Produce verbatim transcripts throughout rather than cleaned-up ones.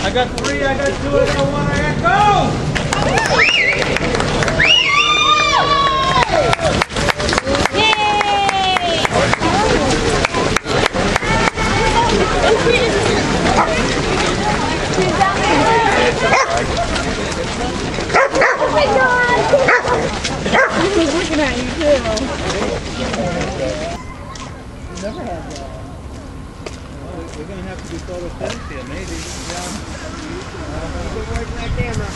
I got three, I got two, I got one, I got go! Oh my God! He's looking at you too. Never had that. We're going to have to do phototherapy, maybe. Yeah. Uh, Good work in that camera.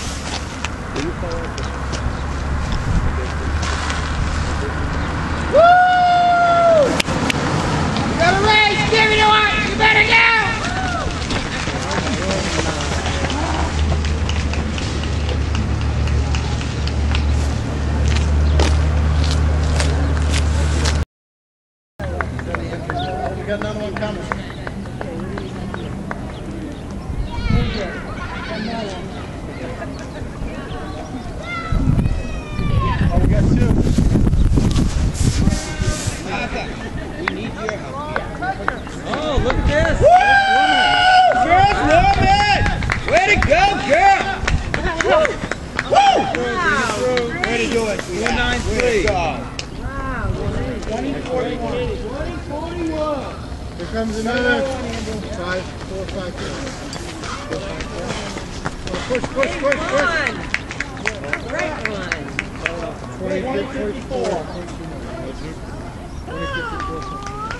Woo! You got a race! Give me the one! You better go! We got another one coming. Oh, we got two. We need your help. Oh, look at this. Woo! Girls, woman! Way to go, girl! Woo! Woo! Way to do it. one nine three. twenty forty-one. twenty forty-one. Here comes another. Five, four, five, two. Oh, push, push, push, push. Great one. twenty fifty-four. twenty fifty-four.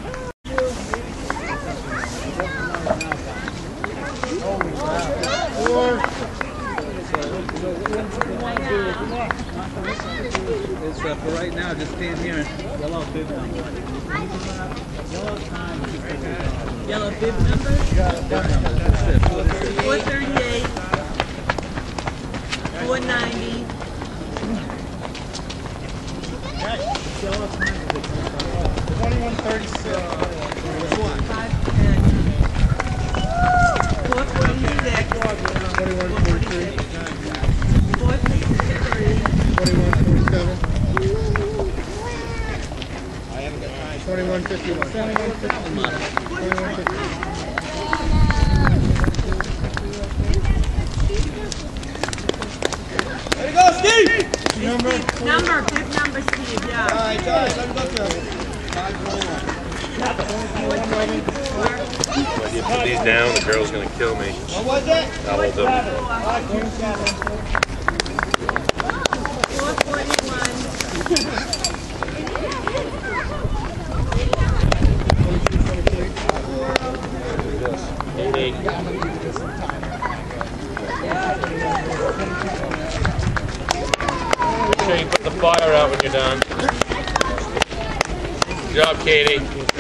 Four. It's uh, for right now, just stand here and yellow bib number. Yellow time. Yellow bib number? That's it. four thirty-eight. four ninety. twenty-one thirty-six. Which one? five ten. four forty-six. twenty-one forty-three. four sixty-three. twenty-one forty-seven. twenty-one fifty-one. twenty-one fifty-one. twenty-one fifty-one. There you go, Steve! Number? Number, bib number, Steve, yeah. All right, all right, let me go through. When you put these down, the girl's gonna kill me. What was it? I'll hold them. four forty-one. Eight. Make sure you put the fire out when you're done. Good job, Katie.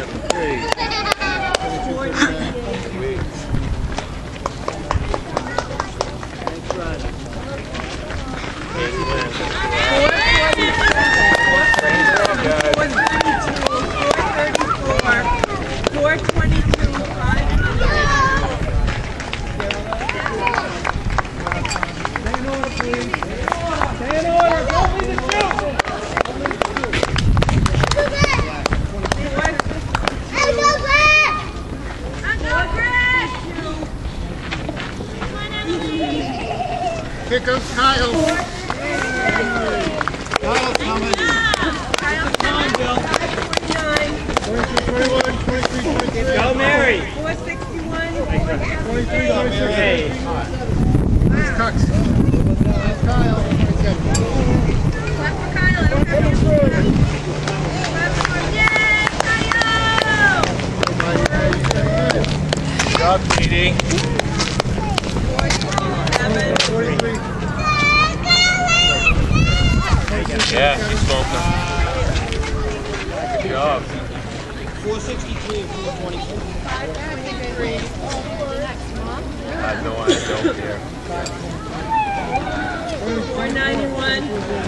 four twenty-two, five hundred. Stay in order, please. Stay in order. Don't leave the shoot. Here goes Kyle. Kyle's coming. Kyle's coming. twenty-two twenty-one, twenty-three twenty-three. Go, Mary. four sixty-one. twenty-three twenty-six. Hey. Here's Cox. Here's Kyle. twenty-seven. Clap for Kyle. I don't have any. Clap for Yay, Kyle! Good job, Katie. forty-three. Yeah, she's smoking. Good job. four sixty-three and four twenty-four. I have no idea. Don't care. four ninety-one.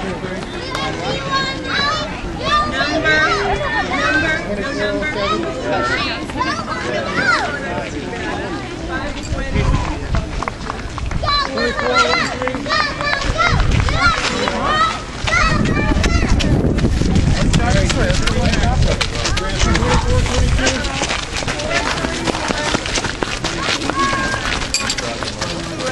Number. Number. No number.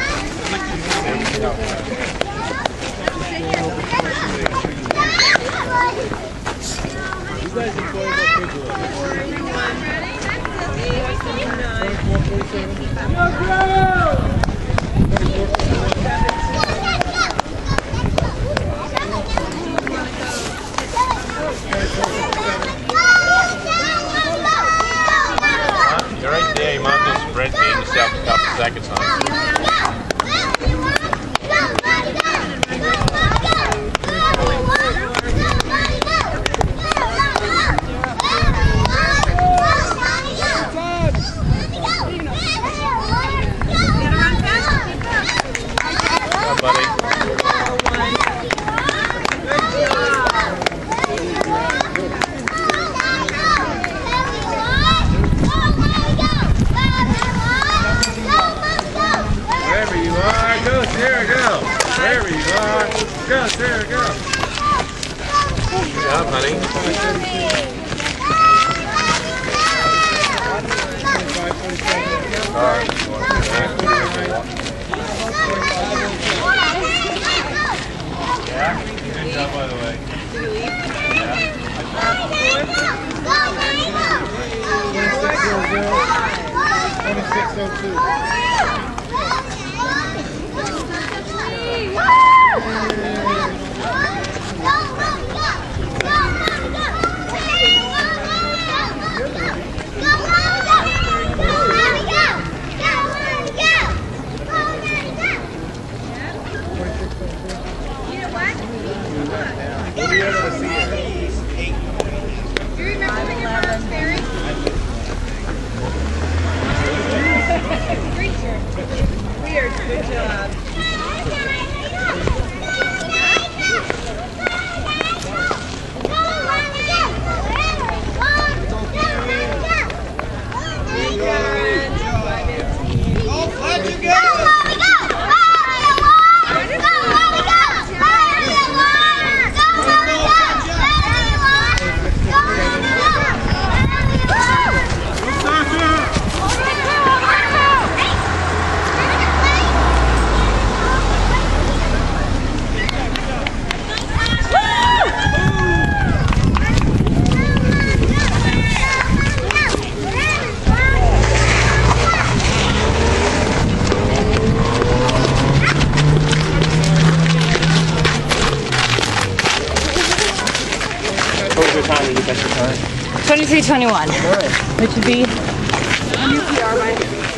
You're right there. You might as well sprint, gave yourself a couple seconds on it. There you are. Go, Sarah, go. Good job, honey. Yeah, good job, by the way. twenty-six oh two. We'll be able to see it. Do you remember when your mom's buried? Weird. Good job. twenty-three twenty-one, which would be U P R by.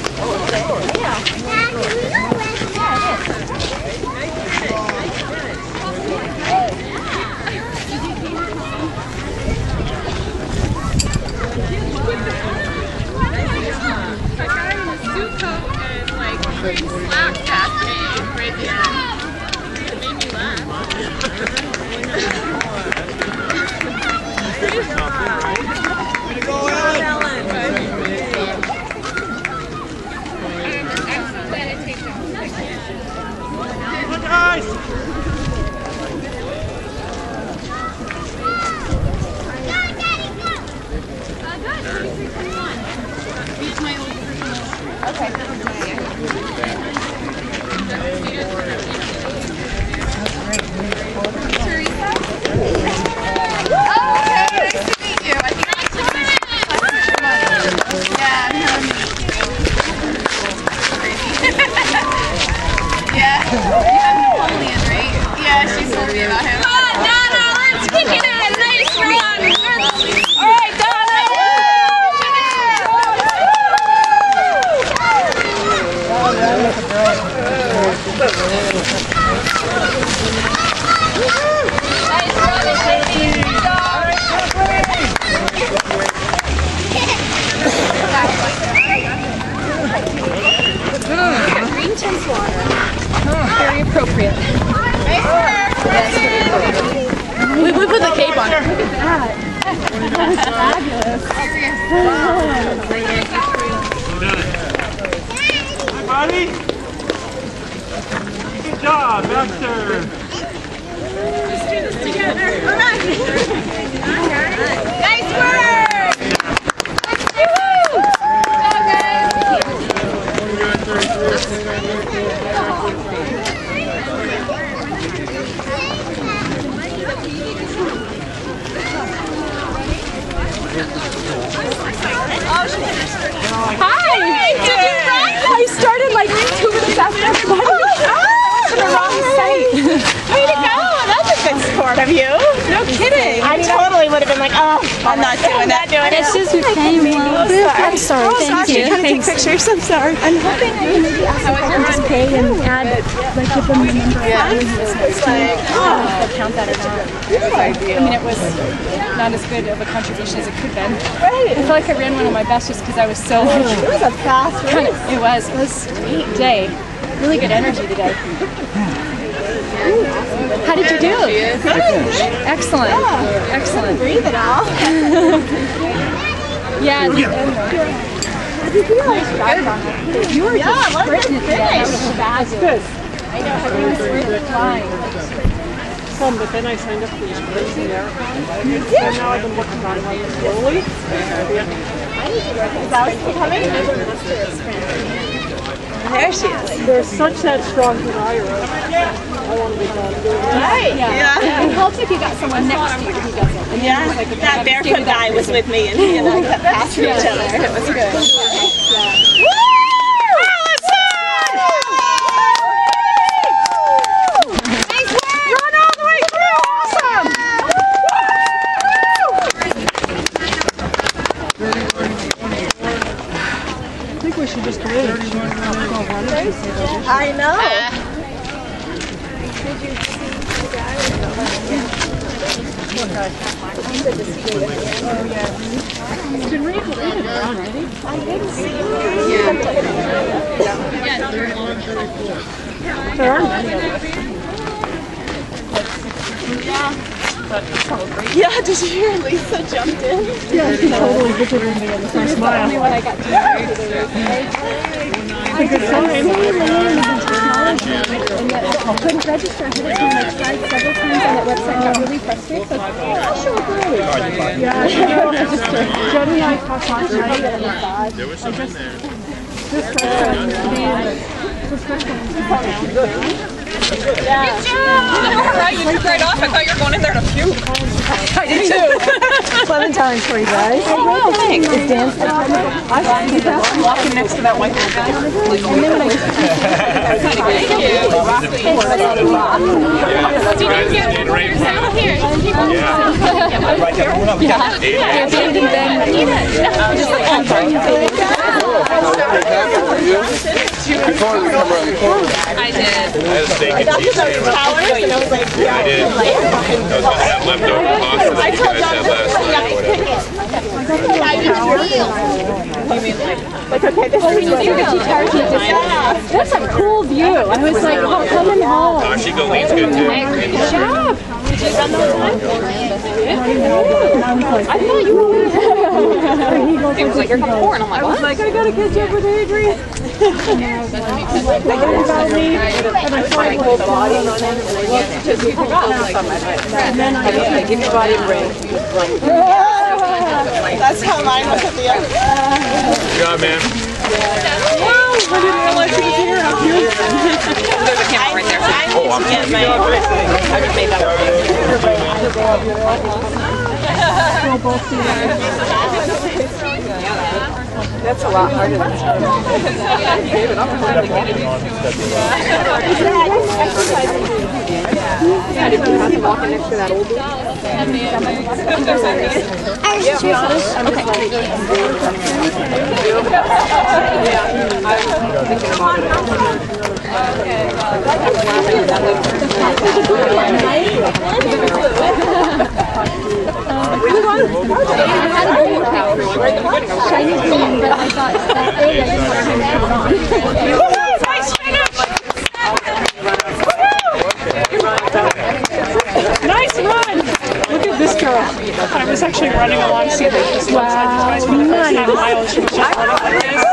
A guy in a suit coat and like slapped at me right there. It made me laugh. very appropriate. We, we put the cape on. Look at that. That was fabulous. Hi, buddy. Good job, Baxter. Let's do this together. All right. Nice work. Woo! Go, guys. I'm not doing it. It's just we came. I'm sorry. Thank you. Trying to take pictures. I'm sorry. I'm hoping I can maybe ask if I can just pay and add, like, give them the number of hours this next week. I'll count that or not. I mean, it was not as good of a contribution as it could have been. Right. I feel like I ran one of my best just because I was so. It was a fast Kind race. of, it was. It was a great day. Really good energy today. How did you do? Excellent. Excellent. Breathe it out. Yeah. And, You were yeah, just sprinting today. That was finished. fabulous. I know. How you were flying. Some, but then I signed up for this crazy marathon. So now I've been working on it slowly. Is that coming? There she is. There's such that strong desire. I want to be done doing it. Right. Yeah. It helps if you got someone next to you who does it. And Yeah. like, if That you have to barefoot do that guy was with me, and he and I kept passing each other. It was good. Woo! Nice work! Run all the way through! Awesome! I think we should just come in. I know. There are many of us. Yeah, did you hear Lisa jumped in? Yeah, she totally visited me in the first mile. when I got to It's a good sign. I couldn't register ahead of time. I tried several times on that website and got really frustrated. So, oh, sure, great. Yeah, you know, I just, uh, Jenny and I talked last night and I There was some in there. just started to be in the professional. Good job! Right, you took right off. I thought you were going in there to puke. I did too. Clementine for you guys. Oh, wow, thanks. Is Dan still coming? I thought he was Walking next to that white guy. And then when I just Thank you. Did you get yours out here? I did. I had a steak and cheese sandwich. towers, and I was like, Yeah, I did. That was gonna have leftover pasta that you guys had last night or whatever. like, okay, this is That's a cool view. I was like, oh, coming home. Tashi Golean's good too. Good job. Did you run those times? I thought you were. It was like, you're coming forward. I'm like, what? Like, I gotta catch up with Adrian. They got about me, and I saw my whole body on it, and then I just give your body a break. That's how mine was at the end. Good job, man. Wow, I didn't realize he was here. How cute. There's a camera right there. I need to get my, I just made that That's a lot harder than Yeah, did you have to walk next to that old dude? Yeah, be honest, I'm just like, Shiny green, but I thought that day I just wanted to nice run! Look at this girl. I was actually running alongside this. Wow, nice. For the first half mile, she was just running like this.